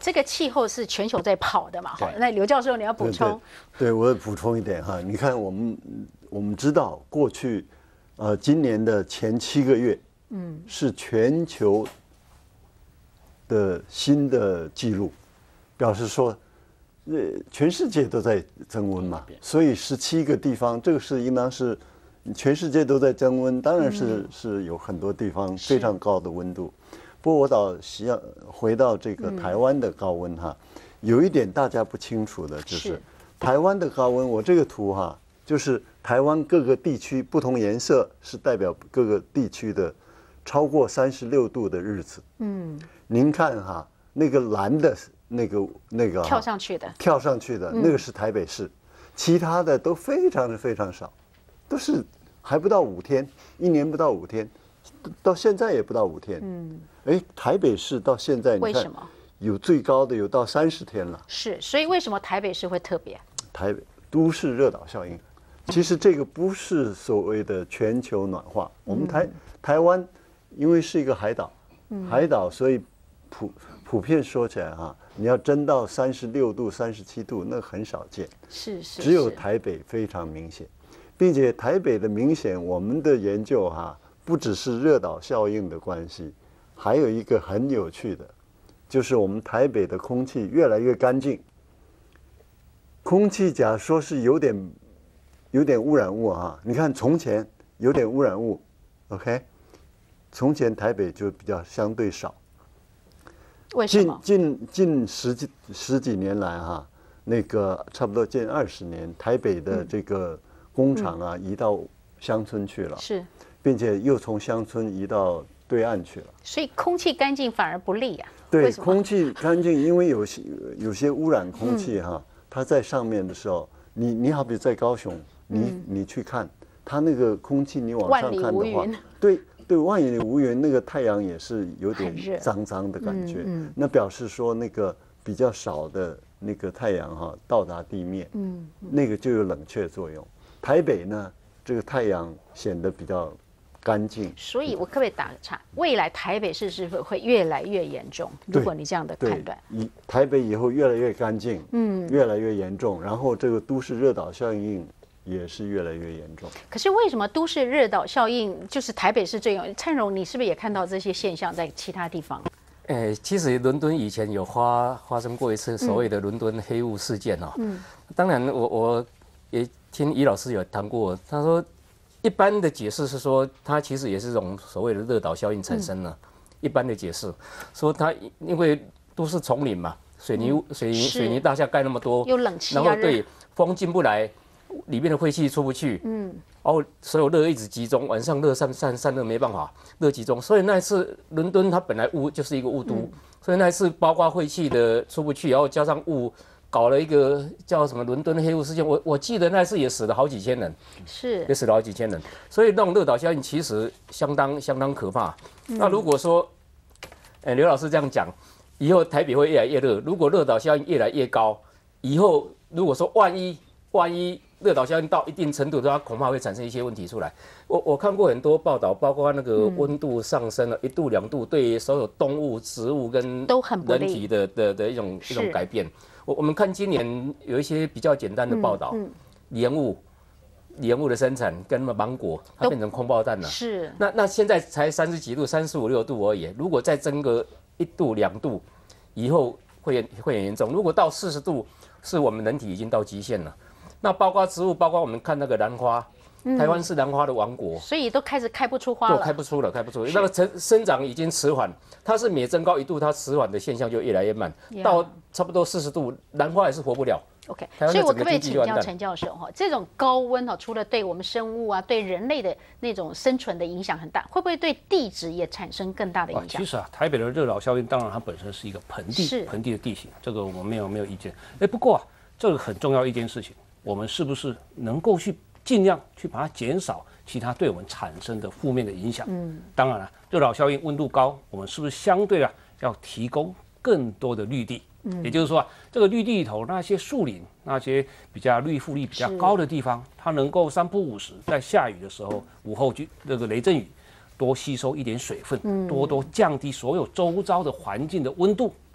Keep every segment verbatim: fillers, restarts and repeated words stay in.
这个气候是全球在跑的嘛？好，那刘教授你要补充。 对，对我补充一点哈，你看我们我们知道过去，呃，今年的前七个月，嗯，是全球的新的记录，表示说，呃，全世界都在增温嘛，所以十七个地方，这个是应当是全世界都在增温，当然是、嗯、是有很多地方非常高的温度。不过我倒希望回到这个台湾的高温哈，嗯、有一点大家不清楚的就是，是台湾的高温，我这个图哈，就是台湾各个地区不同颜色是代表各个地区的超过三十六度的日子。嗯，您看哈，那个蓝的那个那个跳上去的， 跳上去的、嗯、那个是台北市，其他的都非常的非常少，都是还不到五天，一年不到五天。到现在也不到五天，嗯，哎，台北市到现在你看有最高的有到三十天了， 是，所以为什么台北市会特别？ 台北都市热岛效应，其实这个不是所谓的全球暖化，我们台台湾因为是一个海岛，海岛所以普普遍说起来哈，你要真到三十六度、三十七度，那很少见， 是是， 只有台北非常明显，并且台北的明显，我们的研究哈。不只是热岛效应的关系，还有一个很有趣的，就是我们台北的空气越来越干净。空气假如说是有点有点污染物啊，你看从前有点污染物 ，OK， 从前台北就比较相对少。 为什么？ 近近近十几十几年来哈、啊，那个差不多近二十年，台北的这个工厂啊、嗯、移到乡村去了。 是。 并且又从乡村移到对岸去了， 所以空气干净反而不利啊。 对，空气干净，因为有些有些污染空气哈、啊，它在上面的时候，你你好比在高雄，你、嗯、你去看它那个空气，你往上看的话，对对，万里无云，那个太阳也是有点脏脏的感觉，嗯嗯、那表示说那个比较少的那个太阳哈、啊、到达地面，嗯，那个就有冷却作用。台北呢，这个太阳显得比较干净， 所以我可不可以打个岔？未来台北市是否会越来越严重？如果你这样的判断， 以台北以后越来越干净，嗯，越来越严重，然后这个都市热岛效应也是越来越严重。 可是为什么都市热岛效应就是台北市最有？灿荣，你是不是也看到这些现象在其他地方？ 诶，其实伦敦以前有发发生过一次所谓的伦敦黑雾事件哦。嗯，当然我我也听于老师有谈过，他说。一般的解释是说，它其实也是这种所谓的热岛效应产生了。嗯、一般的解释说，它因为都是丛林嘛，水泥、嗯、水泥水泥大厦盖那么多， 有冷气、 啊，然后对风进不来，里面的晦气出不去，嗯，然后所有热一直集中，晚上热散散散热没办法，热集中，所以那一次伦敦它本来雾就是一个雾都，嗯、所以那一次包括晦气的出不去，然后加上雾。搞了一个叫什么伦敦黑雾事件，我我记得那次也死了好几千人， 是也死了好几千人，所以那种热岛效应其实相当相当可怕。嗯、那如果说，哎，刘老师这样讲，以后台北会越来越热，如果热岛效应越来越高，以后如果说万一万一热岛效应到一定程度的话，恐怕会产生一些问题出来。我我看过很多报道，包括那个温度上升了一度两度，对所有动物、植物跟人体的的的一种一种改变。我我们看今年有一些比较简单的报道，嗯嗯、莲雾、莲雾的生产跟芒果，它变成空包弹了。 是。 那那现在才三十几度、三十五六度而已。如果再增个一度、两度，以后会会很严重。如果到四十度，是我们人体已经到极限了。那包括植物，包括我们看那个兰花。台湾是兰花的王国， 所以都开始开不出花了， 都开不出了，开不出了。那个生生长已经迟缓，它是每增高一度，它迟缓的现象就越来越慢， yeah. 到差不多四十度，兰花也是活不了。 OK， 所以我可不可以请教陈教授哈，这种高温哈，除了对我们生物啊，对人类的那种生存的影响很大，会不会对地质也产生更大的影响？ 其实啊，台北的热岛效应，当然它本身是一个盆地，盆地的地形，这个我们没有没有意见。哎，不过啊，这个很重要一件事情，我们是不是能够去尽量去把它减少？其他对我们产生的负面的影响，嗯，当然了，热岛效应温度高，我们是不是相对啊要提供更多的绿地？嗯，也就是说啊，这个绿地里头那些树林，那些比较绿覆力比较高的地方，它能够三不五时在下雨的时候，午后就那个雷阵雨，多吸收一点水分，嗯，多多降低所有周遭的环境的温度，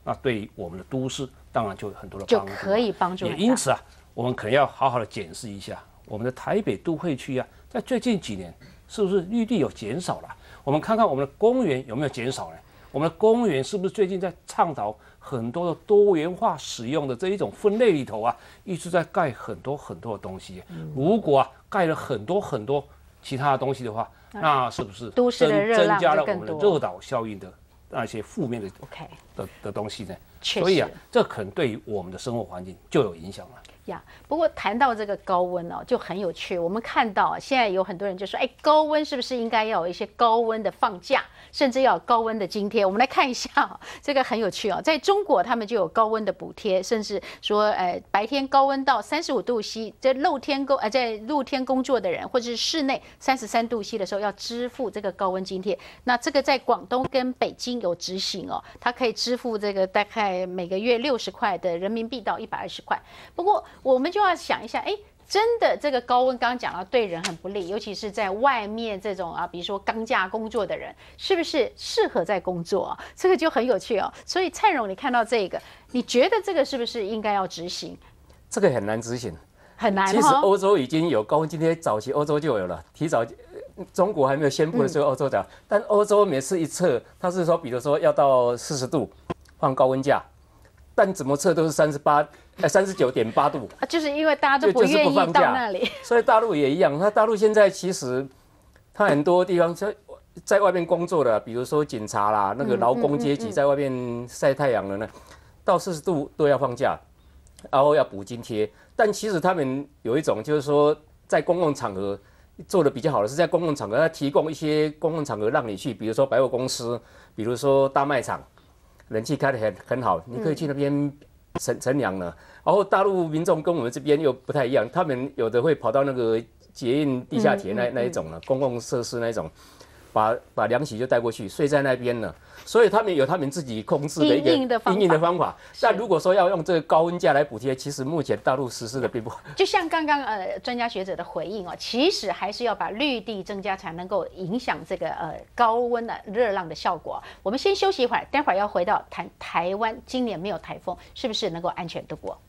那对于我们的都市当然就有很多的帮助， 就可以帮助。 也因此啊，我们可能要好好的检视一下我们的台北都会区啊，在最近几年是不是绿地有减少了？我们看看我们的公园有没有减少呢？我们的公园是不是最近在倡导很多的多元化使用的这一种分类里头啊，一直在盖很多很多的东西？如果啊盖了很多很多其他的东西的话，那是不是都市的热浪增加了我们的热岛效应的那些负面的 OK 的的东西呢？ 确实， 所以啊，这可能对于我们的生活环境就有影响了。 呀，不过谈到这个高温哦，就很有趣。我们看到现在有很多人就说，哎，高温是不是应该要有一些高温的放假，甚至要有高温的津贴？我们来看一下、哦，这个很有趣哦。在中国，他们就有高温的补贴，甚至说，呃，白天高温到三十五度 C， 在露天工呃在露天工作的人，或者是室内三十三度 C 的时候，要支付这个高温津贴。那这个在广东跟北京有执行哦，它可以支付这个大概每个月六十块的人民币到一百二十块。不过我们就要想一下，哎，真的这个高温刚刚讲到对人很不利，尤其是在外面这种啊，比如说钢架工作的人，是不是适合在工作啊？这个就很有趣哦。所以蔡荣，你看到这个，你觉得这个是不是应该要执行？ 这个很难执行， 很难。 其实欧洲已经有高温津贴，早期欧洲就有了，提早。中国还没有宣布的时候，欧洲讲，但欧洲每次一测，他是说，比如说要到四十度放高温假，但怎么测都是三十八。哎，三十九点八度， 就是因为大家都不愿意到那里， 所以大陆也一样。那大陆现在其实，它很多地方在在外面工作的，比如说警察啦，那个劳工阶级在外面晒太阳的呢，到四十度都要放假，然后要补津贴。但其实他们有一种就是说，在公共场合做的比较好的是在公共场合，他提供一些公共场合让你去，比如说百货公司，比如说大卖场，人气开得很很好，你可以去那边。乘乘凉了，然后大陆民众跟我们这边又不太一样，他们有的会跑到那个捷运地下铁那那一种了，公共设施那一种，把把凉席就带过去，睡在那边了。所以他们有他们自己控制的一个因应的方法。但如果说要用这个高温假来补贴，其实目前大陆实施的并不好。 就像刚刚呃专家学者的回应哦，其实还是要把绿地增加，才能够影响这个呃高温的热浪的效果。我们先休息一会儿，待会儿要回到谈台湾今年没有台风，是不是能够安全度过？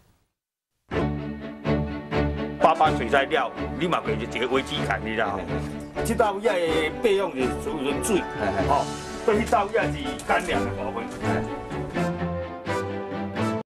八八水灾了，你嘛就是一个危机感，你知道？这道野的备用就是储存水，吼。所以到也是干粮的部分，